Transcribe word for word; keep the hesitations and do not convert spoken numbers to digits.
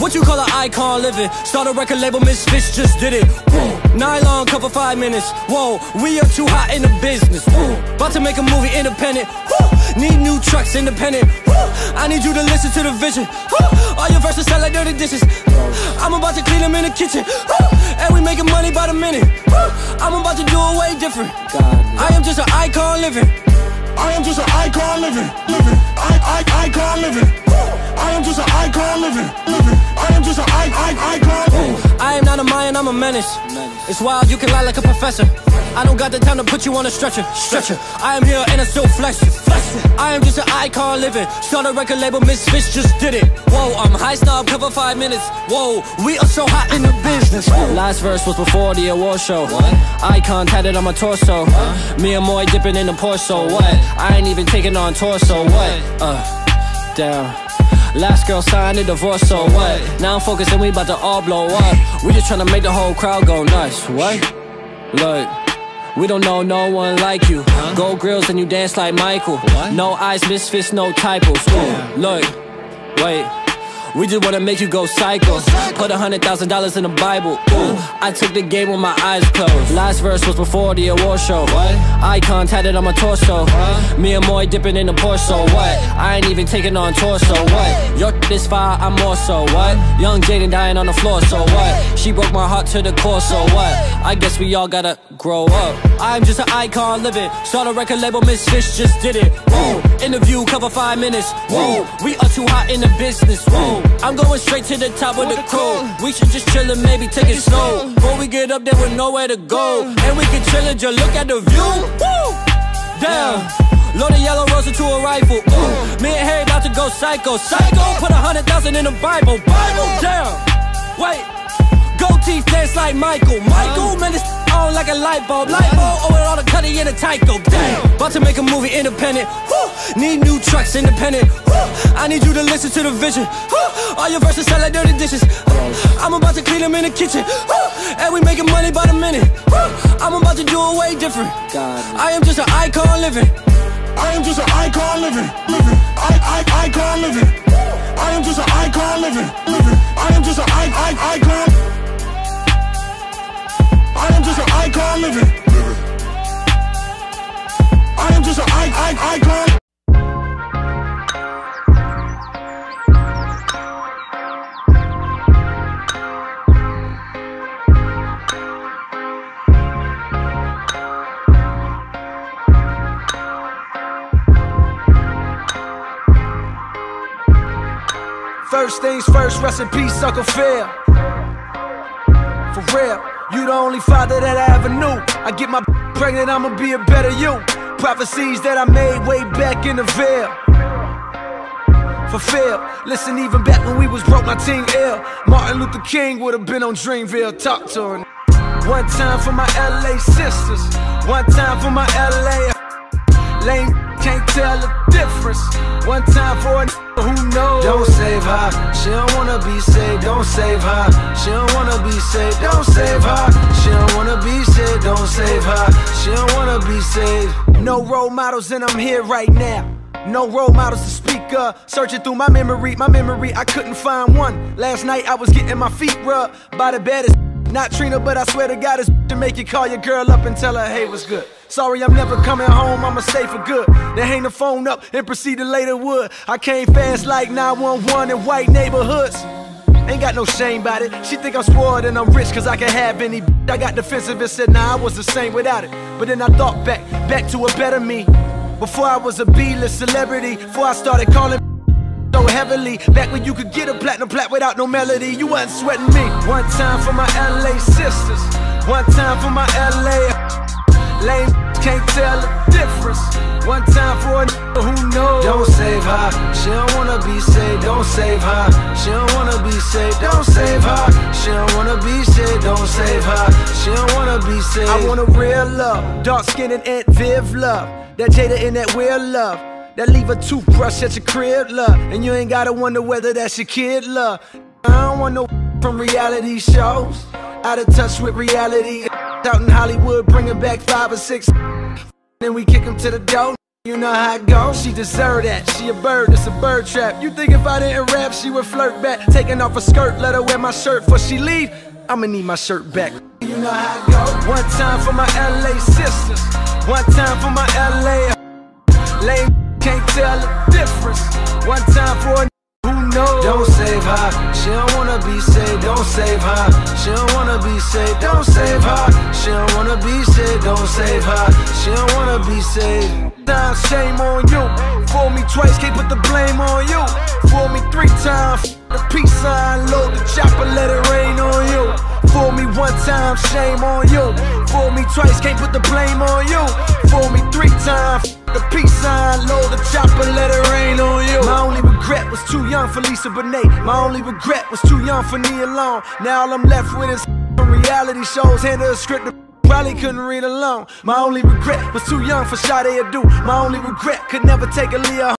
What you call an icon living? Start a record label, Misfits just did it. Whoa. Nylon cover five minutes. Whoa, we are too hot in the business. Whoa. About to make a movie independent. Whoa. Need new trucks independent. Whoa. I need you to listen to the vision. Whoa. All your verses sound like dirty dishes. I'm about to clean them in the kitchen. Whoa. And we making money by the minute. Whoa. I'm about to do it way different. I am just an icon living. I am just an icon living, living, I, I, icon living. I am just an icon living, living. I am just an I, I, icon. I am not a Mayan, I'm a menace. It's wild, you can lie like a professor. I don't got the time to put you on a stretcher, stretcher. I am here and I'm still flexing. I am just an icon living. Start a record label, Misfits just did it. Whoa, I'm high snob, cover five minutes. Whoa, we are so hot in the business. Last verse was before the award show. What? Icon tatted on my torso. Huh? Me and Moy dipping in the Porso. What? I ain't even taking on torso. What? Uh, damn. Last girl signed a divorce, so what? Now I'm focusing, we about to all blow up. We just tryna make the whole crowd go nuts. What? Look, we don't know no one like you. Huh? Gold grills and you dance like Michael. What? No eyes, Misfits, no typos. Ooh, look, wait. We just wanna make you go psycho. Put a hundred thousand dollars in the Bible. Ooh, I took the game with my eyes closed. Last verse was before the award show. What? Icon tatted on my torso. Huh? Me and Moy dipping in the Porso. What? I ain't even taking on torso. What? Your this fire, I'm more so. What? Young Jaden dying on the floor. So what? She broke my heart to the core. So what? I guess we all gotta grow up. I'm just an icon living. Start a record label, Misfits just did it. Whoa. Interview cover five minutes. Whoa. We are too hot in the business. Whoa. I'm going straight to the top of the crew. We should just chill and maybe take it slow. Before we get up there with nowhere to go. And we can chill and just look at the view. Woo! Damn. Load a yellow rose into a rifle. Ooh. Me and Harry about to go psycho. Psycho. Put a hundred thousand in the Bible. Bible. Damn. Wait. Gold teeth dance like Michael. Michael, man, it's on like a light bulb. Light bulb over all the cutty in a Tyco. Damn. About to make a movie independent. Woo. Need new trucks independent. Woo. I need you to listen to the vision. Woo. All your verses sound like dirty dishes. I'm about to clean them in the kitchen. Woo. And we making money by the minute. Woo. I'm about to do it way different. I am just an icon living. I am just an icon living, living. I, I, icon living. I am just an icon living, living. I am just an I, I, icon. I am just an icon living, living. I am just an I, I, icon. First things first, rest in peace, Uncle Phil. For real, you the only father that I ever knew. I get my pregnant, I'ma be a better you. Prophecies that I made way back in the veil. Fulfill, listen, even back when we was broke, my team ill. Martin Luther King would've been on Dreamville, talk to her. One time for my L A sisters, one time for my L A lame, can't tell the difference. One time for a who knows. Don't save her, she don't wanna be saved. Don't save her, she don't wanna be saved. Don't save her, she don't wanna be saved. Don't save her, she don't wanna be saved. No role models and I'm here right now. No role models to speak of. Searching through my memory, my memory, I couldn't find one. Last night I was getting my feet rubbed by the baddest. Not Trina, but I swear to God it's to make you call your girl up and tell her, hey, what's good? Sorry, I'm never coming home, I'ma stay for good. Then hang the phone up and proceed to lay the wood. I came fast like nine one one in white neighborhoods. Ain't got no shame about it. She think I'm spoiled and I'm rich cause I can have any. I got defensive and said, nah, I was the same without it. But then I thought back, back to a better me. Before I was a B-list celebrity, before I started calling so heavily. Back when you could get a platinum plat without no melody, you wasn't sweating me. One time for my L A sisters, one time for my L A lame, can't tell the difference. One time for a who knows. Don't save her, she don't wanna be saved. Don't save her, she don't wanna be saved. Don't save her, she don't wanna be saved. Don't save her, she don't wanna be saved. I want a real love, dark skin and Aunt Viv love. That Jada and that Will love. That leave a toothbrush at your crib, love. And you ain't gotta wonder whether that's your kid, love. I don't want no from reality shows. Out of touch with reality. Out in Hollywood, bringing back five or six. Then we kick them to the door. You know how it goes. She deserve that. She a bird, it's a bird trap. You think if I didn't rap, she would flirt back? Taking off her skirt, let her wear my shirt before she leave. I'ma need my shirt back. You know how it goes. One time for my L A sisters. One time for my L A. Lame can't tell the difference. One time for a who knows. Don't save her. She don't wanna be saved. Don't save her. She don't wanna be saved. Don't save her. She don't wanna be saved. Don't save her. She don't wanna be saved. Time, shame on you. Fool me twice, can't put the blame on you. Fool me three times, the peace sign, load the chopper, let it rain on you. Fool me one time, shame on you. Fool me twice, can't put the blame on you. Fool me three times, the peace sign, load the chopper, let it rain on you. My only regret was too young for Lisa Bonet. My only regret was too young for Nia Long. Now all I'm left with is reality shows, hand her a script to probably couldn't read alone. My only regret was too young for Sade Adu. My only regret could never take a Leah.